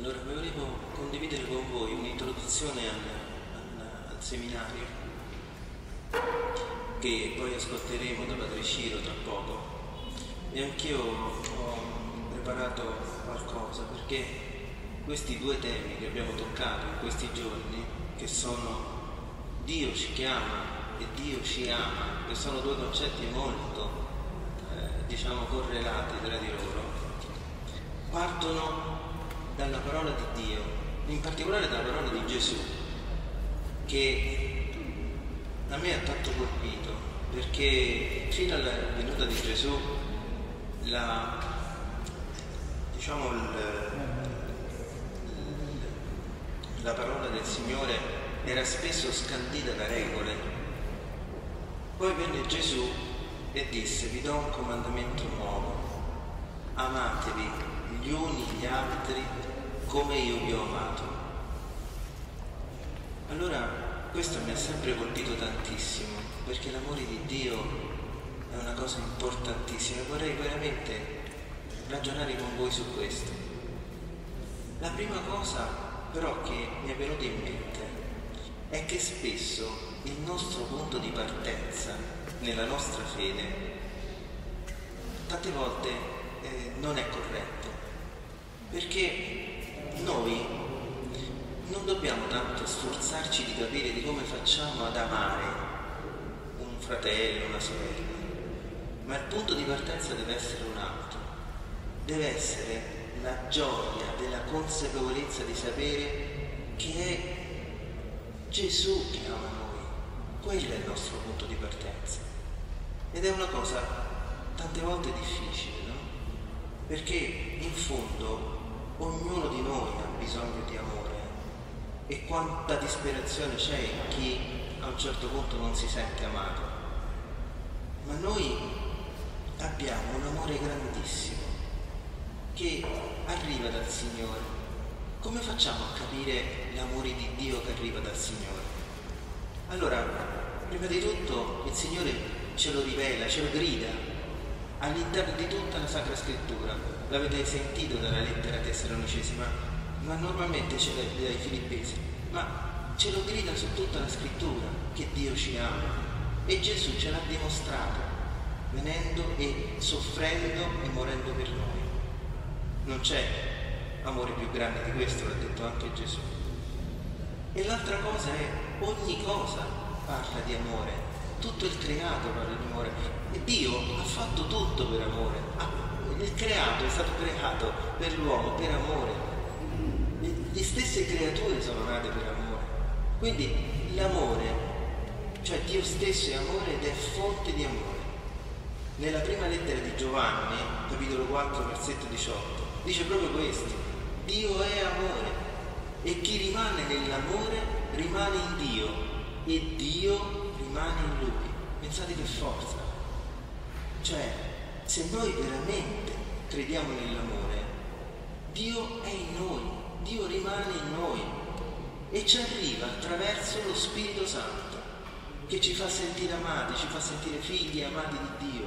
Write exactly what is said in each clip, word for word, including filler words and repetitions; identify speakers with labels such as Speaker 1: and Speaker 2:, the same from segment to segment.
Speaker 1: Allora, volevo condividere con voi un'introduzione al, al, al seminario che poi ascolteremo da Padre Ciro tra poco, e anch'io ho preparato qualcosa, perché questi due temi che abbiamo toccato in questi giorni, che sono Dio ci chiama e Dio ci ama, che sono due concetti molto eh, diciamo correlati tra di loro, partono dalla parola di Dio, in particolare dalla parola di Gesù, che a me ha tanto colpito, perché fino alla venuta di Gesù la, diciamo, il, la parola del Signore era spesso scandita da regole. Poi venne Gesù e disse: vi do un comandamento nuovo, amatevi gli uni gli altri come io vi ho amato. Allora questo mi ha sempre colpito tantissimo, perché l'amore di Dio è una cosa importantissima e vorrei veramente ragionare con voi su questo. La prima cosa però che mi è venuta in mente è che spesso il nostro punto di partenza nella nostra fede tante volte eh, non è corretto, perché noi non dobbiamo tanto sforzarci di capire di come facciamo ad amare un fratello, una sorella, ma il punto di partenza deve essere un altro, deve essere la gioia della consapevolezza di sapere che è Gesù che ama noi. Quello è il nostro punto di partenza, ed è una cosa tante volte difficile, no? Perché in fondo ognuno di noi ha bisogno di amore, e quanta disperazione c'è in chi a un certo punto non si sente amato. Ma noi abbiamo un amore grandissimo che arriva dal Signore. Come facciamo a capire l'amore di Dio che arriva dal Signore? Allora, prima di tutto il Signore ce lo rivela, ce lo grida all'interno di tutta la Sacra Scrittura. L'avete sentito dalla lettera Tessalonicesi, ma, ma normalmente ce l'è dai Filippesi, ma ce lo grida su tutta la Scrittura che Dio ci ama, e Gesù ce l'ha dimostrato venendo e soffrendo e morendo per noi. Non c'è amore più grande di questo, l'ha detto anche Gesù. E l'altra cosa è, ogni cosa parla di amore, tutto il creato parla di amore, e Dio ha fatto tutto per amore. Ah, il creato è stato creato per l'uomo, per amore. Le stesse creature sono nate per amore. Quindi l'amore, cioè Dio stesso è amore ed è fonte di amore. Nella prima lettera di Giovanni, capitolo quattro, versetto diciotto, dice proprio questo: Dio è amore, e chi rimane nell'amore rimane in Dio e Dio rimane in Lui. Pensate che forza! Cioè, se noi veramente crediamo nell'amore, Dio è in noi, Dio rimane in noi e ci arriva attraverso lo Spirito Santo, che ci fa sentire amati, ci fa sentire figli amati di Dio.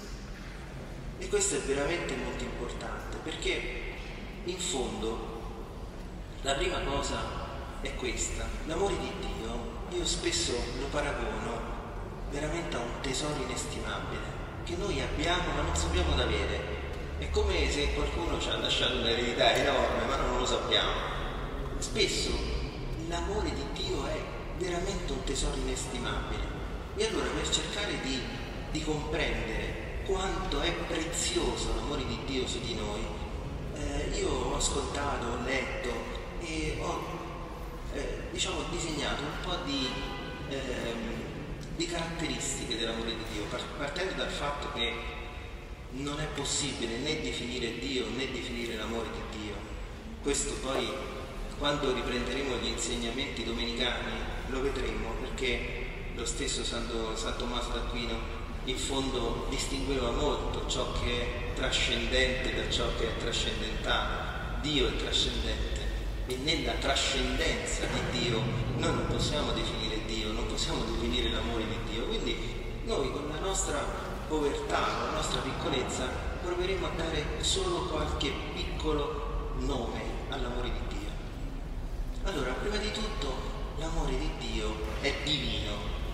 Speaker 1: E questo è veramente molto importante, perché in fondo la prima cosa è questa: l'amore di Dio, io spesso lo paragono veramente a un tesoro inestimabile che noi abbiamo ma non sappiamo da avere. È come se qualcuno ci ha lasciato un'eredità enorme ma non lo sappiamo. Spesso l'amore di Dio è veramente un tesoro inestimabile, e allora per cercare di, di comprendere quanto è prezioso l'amore di Dio su di noi, eh, io ho ascoltato, ho letto e ho eh, diciamo disegnato un po' di eh, di caratteristiche dell'amore di Dio, partendo dal fatto che non è possibile né definire Dio né definire l'amore di Dio. Questo poi, quando riprenderemo gli insegnamenti domenicani, lo vedremo, perché lo stesso Santo, San Tommaso d'Aquino in fondo distingueva molto ciò che è trascendente da ciò che è trascendentale. Dio è trascendente, e nella trascendenza di Dio noi non possiamo definire Dio, non possiamo definire l'amore di Dio. Quindi noi con la nostra povertà, con la nostra piccolezza, proveremo a dare solo qualche piccolo nome all'amore di Dio? Allora, prima di tutto, l'amore di Dio è divino,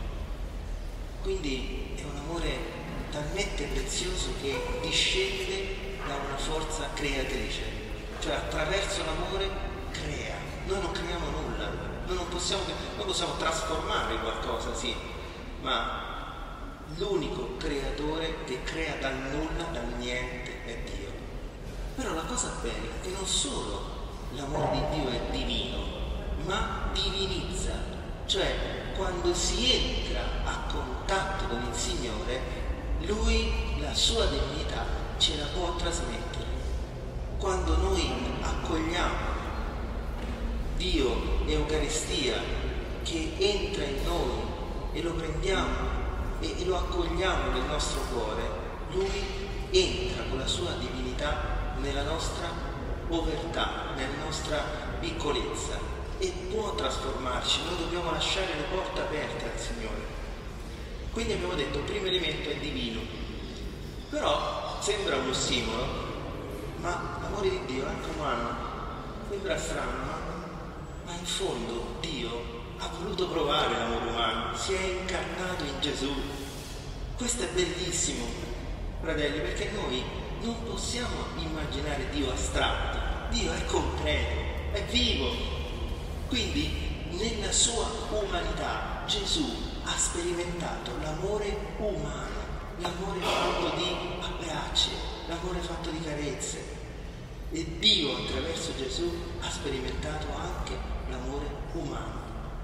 Speaker 1: quindi è un amore talmente prezioso che discende da una forza creatrice, cioè attraverso l'amore crea. Noi non creiamo nulla, noi non possiamo, noi possiamo trasformare qualcosa, sì, ma l'unico creatore che crea dal nulla, dal niente, è Dio. Però la cosa bella è che non solo l'amore di Dio è divino, ma divinizza, cioè quando si entra a contatto con il Signore, Lui la sua divinità ce la può trasmettere. Quando noi accogliamo Dio Eucaristia che entra in noi e lo prendiamo e, e lo accogliamo nel nostro cuore, Lui entra con la sua divinità nella nostra povertà, nella nostra piccolezza e può trasformarci. Noi dobbiamo lasciare le porte aperte al Signore. Quindi abbiamo detto il primo elemento è divino, però sembra un ossimoro, ma l'amore di Dio è anche umano. Sembra strano, ma, ma in fondo Dio ha voluto provare l'amore umano, si è incarnato in Gesù. Questo è bellissimo, fratelli, perché noi non possiamo immaginare Dio astratto. Dio è concreto, è vivo. Quindi nella sua umanità Gesù ha sperimentato l'amore umano, l'amore fatto di abbracci, l'amore fatto di carezze. E Dio attraverso Gesù ha sperimentato anche l'amore umano.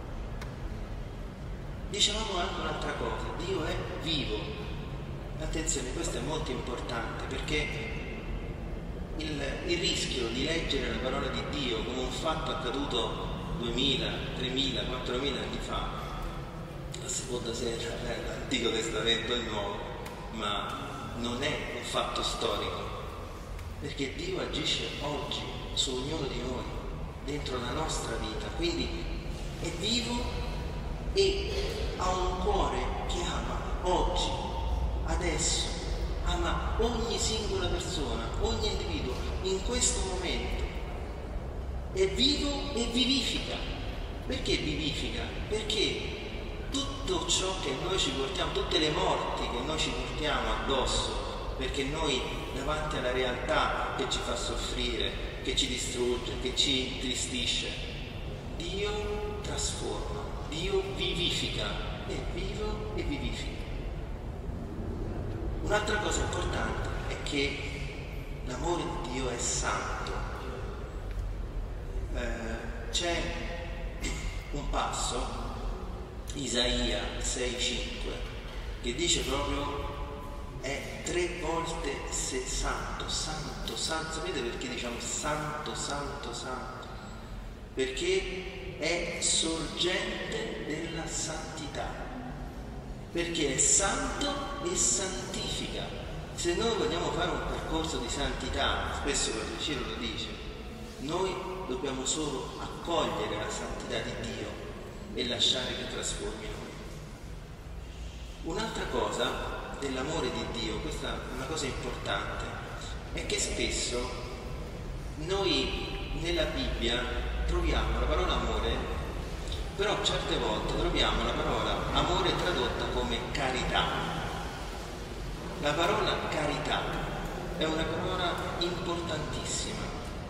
Speaker 1: Dicevamo anche un'altra cosa, Dio è vivo. Attenzione, questo è molto importante, perché il, il rischio di leggere la parola di Dio come un fatto accaduto duemila, tremila, quattromila anni fa, a seconda se era l'Antico Testamento o il Nuovo, ma non è un fatto storico, perché Dio agisce oggi su ognuno di noi, dentro la nostra vita, quindi è vivo e ha un cuore che ama oggi, adesso, ama ogni singola persona, ogni individuo, in questo momento. È vivo e vivifica. Perché vivifica? Perché tutto ciò che noi ci portiamo, tutte le morti che noi ci portiamo addosso, perché noi davanti alla realtà che ci fa soffrire, che ci distrugge, che ci intristisce, Dio trasforma, Dio vivifica, è vivo e vivifica. Un'altra cosa importante è che l'amore di Dio è santo. Eh, c'è un passo, Isaia sei cinque, che dice proprio è tre volte se santo, santo, santo. Sapete perché diciamo santo, santo, santo? Perché è sorgente della santità, perché è santo e santifica. Se noi vogliamo fare un percorso di santità, spesso Padre Ciro lo dice, noi dobbiamo solo accogliere la santità di Dio e lasciare che trasformi noi. Un'altra cosa dell'amore di Dio, questa è una cosa importante, è che spesso noi nella Bibbia troviamo la parola amore, però certe volte troviamo la parola amore tradotta come carità. La parola carità è una parola importantissima.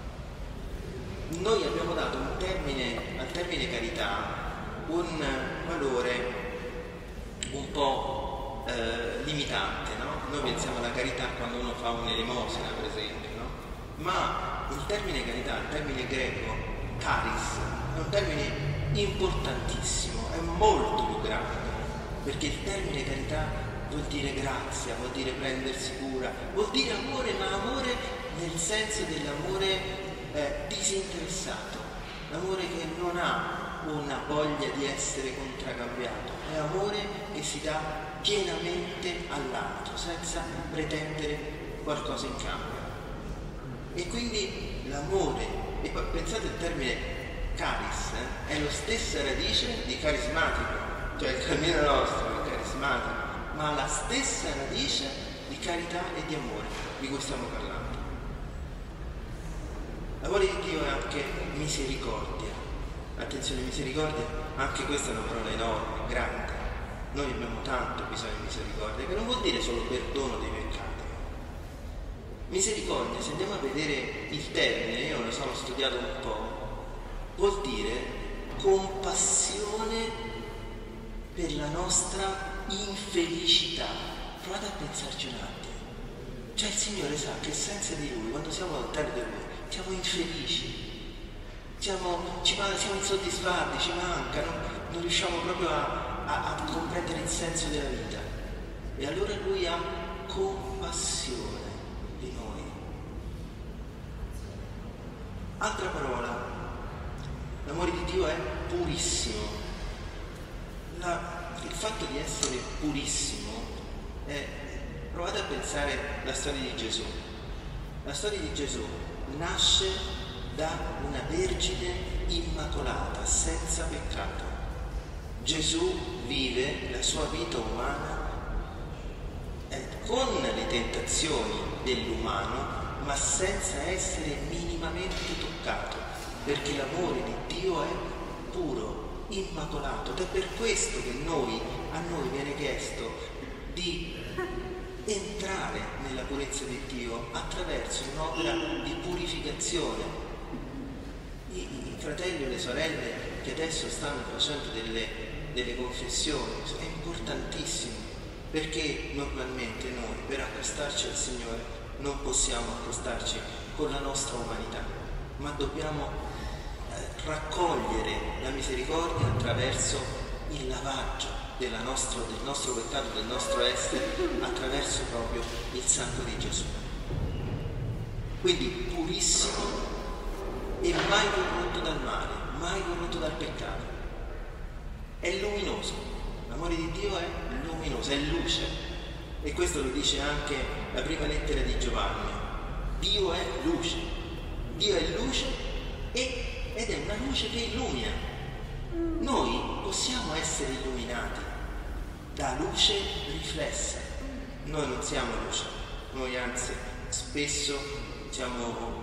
Speaker 1: Noi abbiamo dato un termine, al termine carità un valore un po' eh, limitante, no? Noi pensiamo alla carità quando uno fa un'elemosina, per esempio, no? Ma il termine carità, il termine greco charis, è un termine importantissimo, è molto più grande, perché il termine carità vuol dire grazia, vuol dire prendersi cura, vuol dire amore, ma amore nel senso dell'amore eh, disinteressato, l'amore che non ha una voglia di essere contraccambiato, è amore che si dà pienamente all'altro, senza pretendere qualcosa in cambio. E quindi l'amore, e pensate al termine caris, eh, è la stessa radice di carismatico, cioè il cammino nostro è carismatico, ma la stessa radice di carità e di amore di cui stiamo parlando. L'amore di Dio è anche misericordia. Attenzione, misericordia, anche questa è una parola enorme, grande. Noi abbiamo tanto bisogno di misericordia, che non vuol dire solo perdono dei peccati. Misericordia, se andiamo a vedere il termine, io lo so, l'ho studiato un po', vuol dire compassione per la nostra infelicità. Provate a pensarci un attimo. Cioè il Signore sa che senza di Lui, quando siamo lontani da Lui, siamo infelici. Siamo, ci, siamo insoddisfatti, ci manca, non, non riusciamo proprio a, a, a comprendere il senso della vita. E allora Lui ha compassione di noi. Altra parola, l'amore di Dio è purissimo. La, il fatto di essere purissimo è, provate a pensare alla storia di Gesù. La storia di Gesù nasce da una vergine immacolata, senza peccato. Gesù vive la sua vita umana eh, con le tentazioni dell'umano, ma senza essere minimamente toccato, perché l'amore di Dio è puro, immacolato. Ed è per questo che noi, a noi viene chiesto di entrare nella purezza di Dio attraverso un'opera di purificazione. I, i fratelli e le sorelle che adesso stanno facendo delle, delle confessioni è importantissimo, perché normalmente noi per accostarci al Signore non possiamo accostarci con la nostra umanità, ma dobbiamo eh, raccogliere la misericordia attraverso il lavaggio della nostro, del nostro peccato, del nostro essere, attraverso proprio il sangue di Gesù. Quindi purissimo e mai corrotto dal male, mai corrotto dal peccato. È luminoso, l'amore di Dio è luminoso, è luce. E questo lo dice anche la prima lettera di Giovanni. Dio è luce, Dio è luce e, ed è una luce che illumina. Noi possiamo essere illuminati da luce riflessa. Noi non siamo luce, noi anzi spesso siamo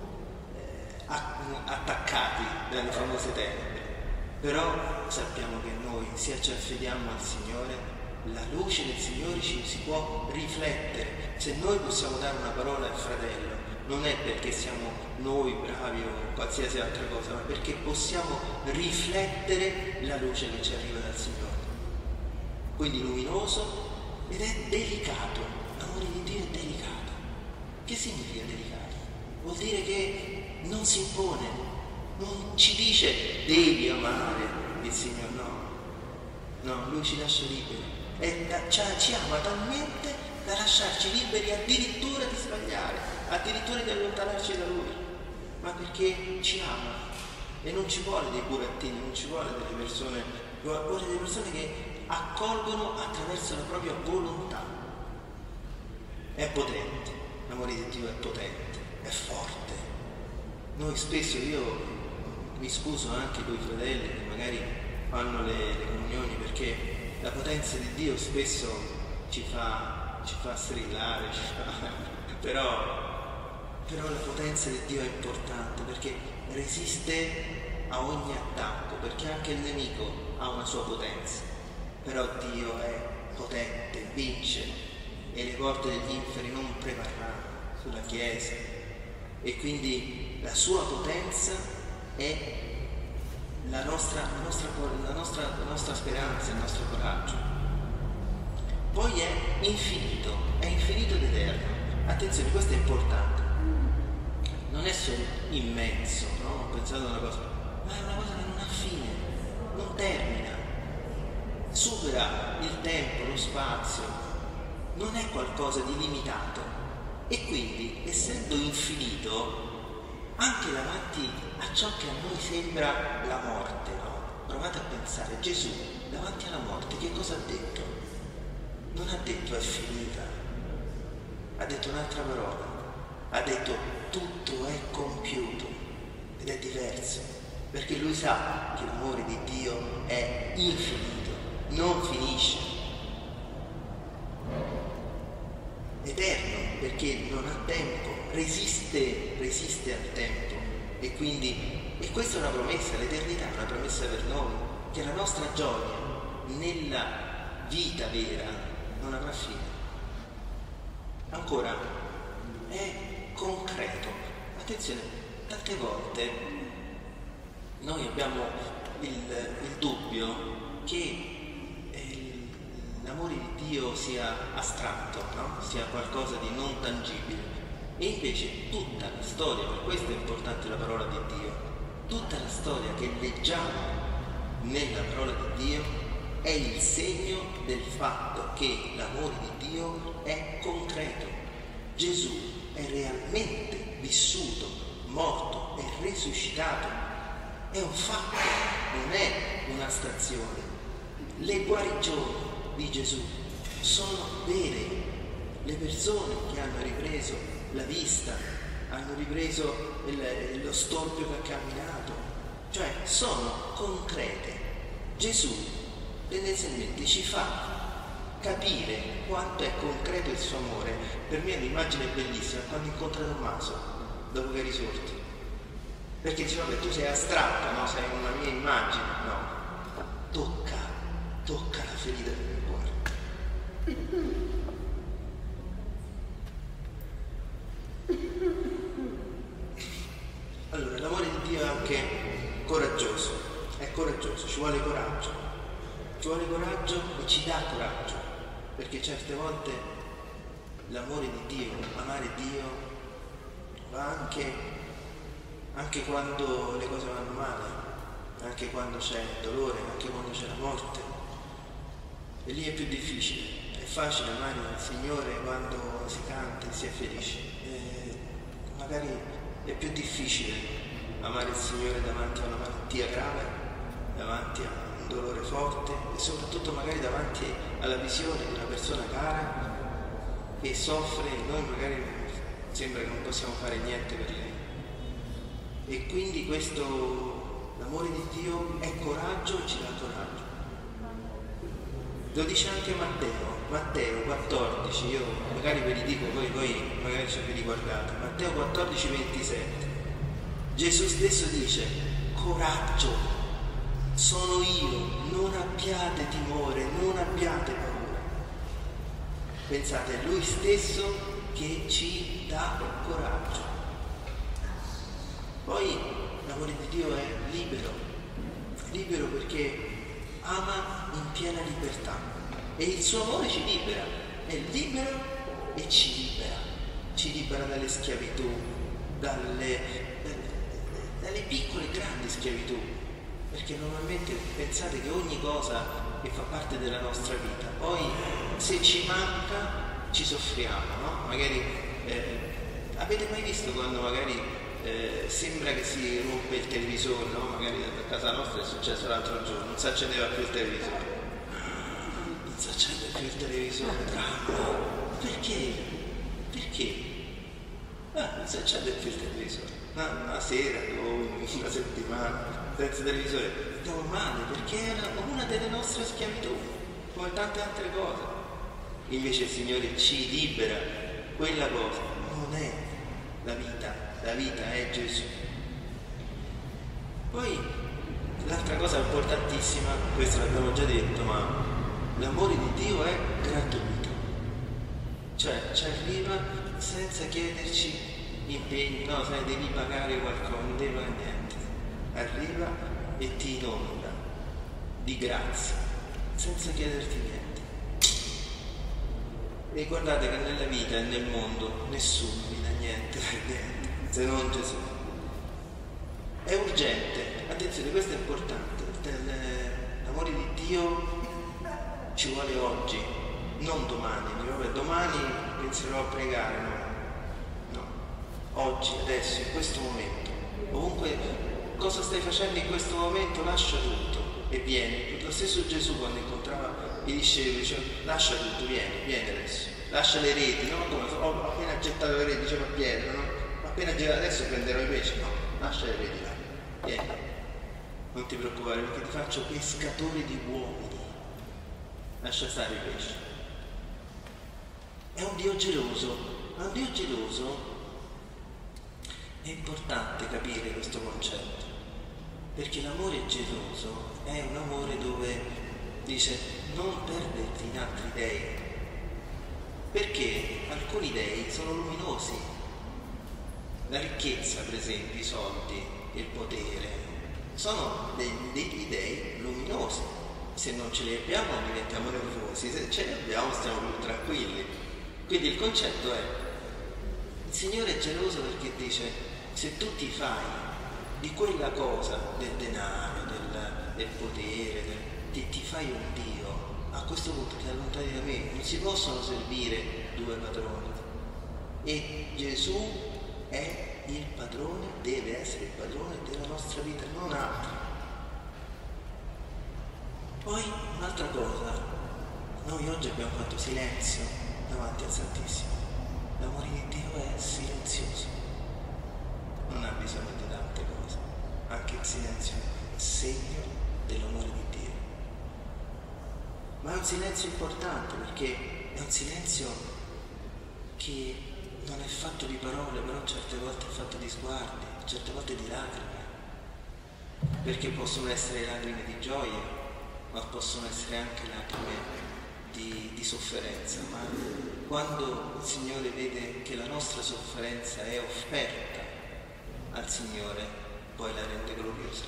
Speaker 1: attaccati dalle famose tenebre, però sappiamo che noi, se ci affidiamo al Signore, la luce del Signore ci si può riflettere. Se noi possiamo dare una parola al fratello, non è perché siamo noi bravi o qualsiasi altra cosa, ma perché possiamo riflettere la luce che ci arriva dal Signore. Quindi luminoso ed è delicato. L'amore di Dio è delicato. Che significa delicato? Vuol dire che non si impone, non ci dice devi amare il Signore, no, no, Lui ci lascia liberi e da, ci, ci ama talmente da lasciarci liberi addirittura di sbagliare, addirittura di allontanarci da Lui, ma perché ci ama e non ci vuole dei burattini, non ci vuole delle persone, vuole delle persone che accolgono attraverso la propria volontà. È potente, l'amore di Dio è potente, è forte. Noi spesso, io mi scuso anche con i fratelli che magari fanno le, le comunioni, perché la potenza di Dio spesso ci fa, ci fa strillare, ci fa, però, però la potenza di Dio è importante perché resiste a ogni attacco, perché anche il nemico ha una sua potenza, però Dio è potente, vince e le porte degli inferi non prevarranno sulla Chiesa, e quindi la sua potenza è la nostra, la nostra, la nostra, la nostra speranza, il nostro coraggio. Poi è infinito, è infinito ed eterno. Attenzione, questo è importante. Non è solo immenso, no? Ho pensato a una cosa, ma è una cosa che non ha fine, non termina, supera il tempo, lo spazio, non è qualcosa di limitato. E quindi, essendo infinito, anche davanti a ciò che a noi sembra la morte, no? Provate a pensare, Gesù davanti alla morte che cosa ha detto? Non ha detto è finita, ha detto un'altra parola, ha detto tutto è compiuto, ed è diverso, perché lui sa che l'amore di Dio è infinito, non finisce. eterno, perché non ha tempo, resiste, resiste al tempo, e quindi, e questa è una promessa, l'eternità è una promessa per noi, che la nostra gioia nella vita vera non avrà fine. Ancora, è concreto. Attenzione, tante volte noi abbiamo il, il dubbio che l'amore di Dio sia astratto, no? Sia qualcosa di non tangibile. E invece tutta la storia, per questo è importante la parola di Dio, tutta la storia che leggiamo nella parola di Dio è il segno del fatto che l'amore di Dio è concreto. Gesù è realmente vissuto, morto e risuscitato. È un fatto, non è un'astrazione. Le guarigioni di Gesù sono vere. Le persone che hanno ripreso la vista, hanno ripreso il, lo storpio che ha camminato, cioè sono concrete. Gesù tendenzialmente ci fa capire quanto è concreto il suo amore. Per me l'immagine è bellissima quando incontra Tommaso dopo che è risorto, perché dice vabbè, tu sei astratto, no? Sei una mia immagine, no, tocca tocca la ferita del mio cuore. Allora, l'amore di Dio è anche coraggioso, è coraggioso, ci vuole coraggio, ci vuole coraggio e ci dà coraggio, perché certe volte l'amore di Dio, amare Dio, va anche, anche quando le cose vanno male, anche quando c'è il dolore, anche quando c'è la morte. E lì è più difficile. È facile amare il Signore quando si canta e si è felici. E magari è più difficile amare il Signore davanti a una malattia grave, davanti a un dolore forte e soprattutto magari davanti alla visione di una persona cara che soffre e noi magari sembra che non possiamo fare niente per lei. E quindi questo, l'amore di Dio è coraggio e ci dà coraggio. Lo dice anche Matteo, Matteo quattordici, io magari ve li dico, poi voi magari ce ve li guardate. Matteo quattordici ventisette. Gesù stesso dice: coraggio, sono io, non abbiate timore, non abbiate paura. Pensate, è Lui stesso che ci dà coraggio. Poi l'amore di Dio è libero, libero perché ama in piena libertà e il suo amore ci libera, è libero e ci libera, ci libera dalle schiavitù, dalle, dalle piccole e grandi schiavitù, perché normalmente pensate che ogni cosa che fa parte della nostra vita, poi se ci manca ci soffriamo, no? Magari eh, avete mai visto quando magari Eh, sembra che si rompe il televisore, no? Magari a casa nostra è successo l'altro giorno, non si accendeva più il televisore, non si accende più il televisore, bravo, perché? Perché? Ah, non si accende più il televisore, una, una sera o una settimana senza televisore, stiamo male, perché era una delle nostre schiavitù, come tante altre cose. Invece il Signore ci libera, quella cosa non è la vita. La vita è Gesù. Poi l'altra cosa importantissima, questo l'abbiamo già detto, ma l'amore di Dio è gratuito, cioè ci arriva senza chiederci impegni, no, sai, devi pagare qualcosa, non devi pagare niente, arriva e ti inonda di grazia senza chiederti niente. E guardate che nella vita e nel mondo nessuno vi dà niente per niente se non Gesù. È urgente, attenzione, questo è importante, l'amore di Dio ci vuole oggi, non domani. Vabbè, domani penserò a pregare, no, no, oggi, adesso, in questo momento, ovunque cosa stai facendo in questo momento, lascia tutto e vieni. Lo stesso Gesù quando incontrava i discepoli diceva: lascia tutto, vieni, vieni adesso, lascia le reti, no? Come ho appena gettato le reti, diceva Pietro, no? Appena girato adesso prenderò i pesci, no, lascia le reti là, vieni, non ti preoccupare perché ti faccio pescatore di uomini, lascia stare i pesci. è un Dio geloso, ma un Dio geloso è importante capire questo concetto, perché l'amore geloso è un amore dove dice non perderti in altri dei, perché alcuni dei sono luminosi. La ricchezza, per esempio, i soldi, il potere, sono dei, degli dei luminosi. Se non ce li abbiamo diventiamo nervosi, se ce li abbiamo stiamo più tranquilli. Quindi il concetto è, il Signore è geloso perché dice, se tu ti fai di quella cosa, del denaro, del, del potere, del, ti, ti fai un Dio, a questo punto ti allontani da me. Non si possono servire due padroni. E Gesù è il padrone, deve essere il padrone della nostra vita, non altro. Poi un'altra cosa, noi oggi abbiamo fatto silenzio davanti al Santissimo. L'amore di Dio è silenzioso, non ha bisogno di tante cose, anche il silenzio è segno dell'amore di Dio. Ma è un silenzio importante perché è un silenzio che non è fatto di parole, però certe volte è fatto di sguardi, certe volte di lacrime, perché possono essere lacrime di gioia, ma possono essere anche lacrime di, di sofferenza. Ma quando il Signore vede che la nostra sofferenza è offerta al Signore, poi la rende gloriosa.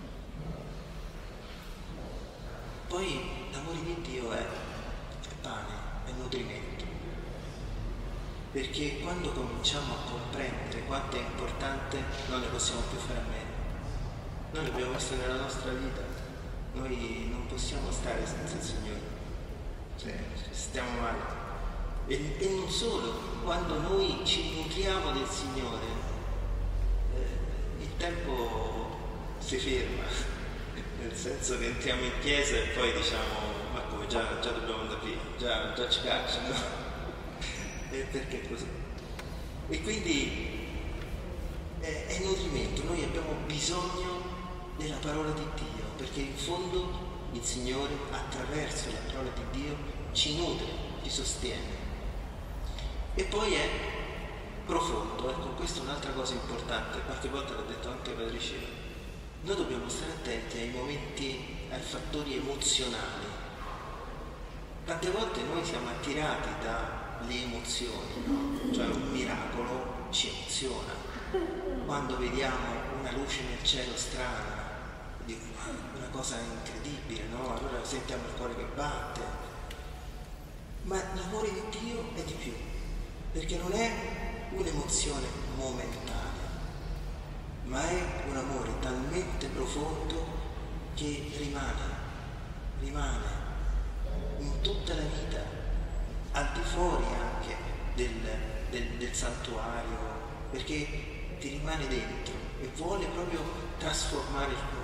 Speaker 1: Poi l'amore di Dio è, è pane, è nutrimento, perché quando cominciamo a comprendere quanto è importante non ne possiamo più fare a meno. Noi l'abbiamo visto nella nostra vita, noi non possiamo stare senza il Signore, cioè stiamo male. E, e non solo, quando noi ci nutriamo del Signore, eh, il tempo si ferma, nel senso che entriamo in chiesa e poi diciamo, ma come già, già dobbiamo andare via, già, già ci cacciano, e perché è così? E quindi è, è nutrimento, noi abbiamo bisogno della parola di Dio, perché in fondo il Signore attraverso la parola di Dio ci nutre, ci sostiene. E poi è profondo, ecco, questa è un'altra cosa importante, qualche volta l'ho detto anche Padre Cielo. Noi dobbiamo stare attenti ai momenti, ai fattori emozionali. Tante volte noi siamo attirati dalle emozioni, no? Cioè un miracolo ci emoziona. Quando vediamo una luce nel cielo strana, una cosa incredibile, no? Allora sentiamo il cuore che batte. Ma l'amore di Dio è di più, perché non è un'emozione momentanea, ma è un amore talmente profondo che rimane, rimane in tutta la vita, al di fuori anche del, del, del santuario, perché ti rimane dentro e vuole proprio trasformare il cuore.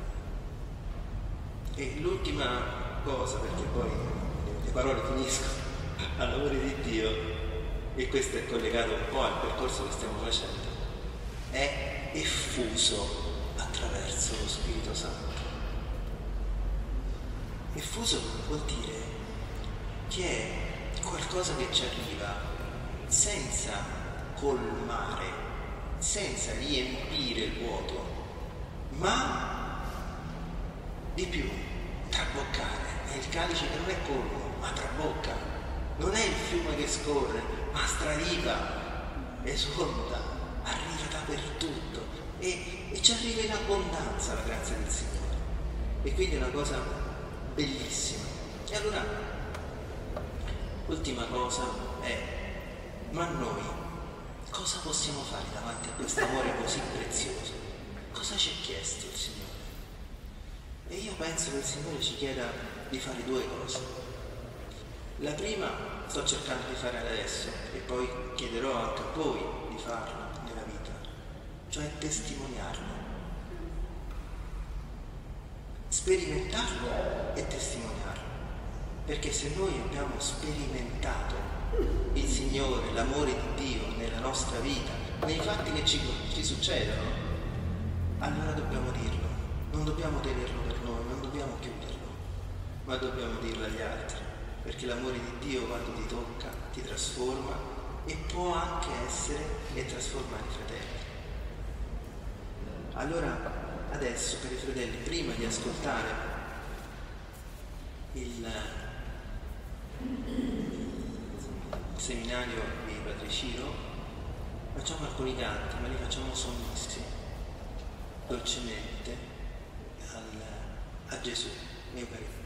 Speaker 1: E l'ultima cosa, perché poi le parole finiscono, all'amore di Dio, e questo è collegato un po' al percorso che stiamo facendo, è effuso attraverso lo Spirito Santo. Effuso vuol dire che è qualcosa che ci arriva senza colmare, senza riempire il vuoto, ma di più, traboccare. È il calice che non è colmo, ma trabocca. Non è il fiume che scorre, ma strariva, esulta, arriva dappertutto e, e ci arriva in abbondanza la grazia del Signore. E quindi è una cosa bellissima. E allora, l'ultima cosa è, ma noi cosa possiamo fare davanti a questo amore così prezioso? Cosa ci ha chiesto il Signore? E io penso che il Signore ci chieda di fare due cose. La prima sto cercando di fare adesso e poi chiederò anche a voi di farlo nella vita, cioè testimoniarlo. Sperimentarlo e testimoniarlo. Perché se noi abbiamo sperimentato il Signore, l'amore di Dio nella nostra vita, nei fatti che ci, ci succedono, allora dobbiamo dirlo. Non dobbiamo tenerlo per noi, non dobbiamo chiuderlo, ma dobbiamo dirlo agli altri. perché l'amore di Dio quando ti tocca ti trasforma e può anche essere e trasformare i fratelli. Allora adesso, cari fratelli, prima di ascoltare il seminario di Padre Ciro, facciamo alcuni canti, ma li facciamo sommissimi, dolcemente al, a Gesù, mio carino.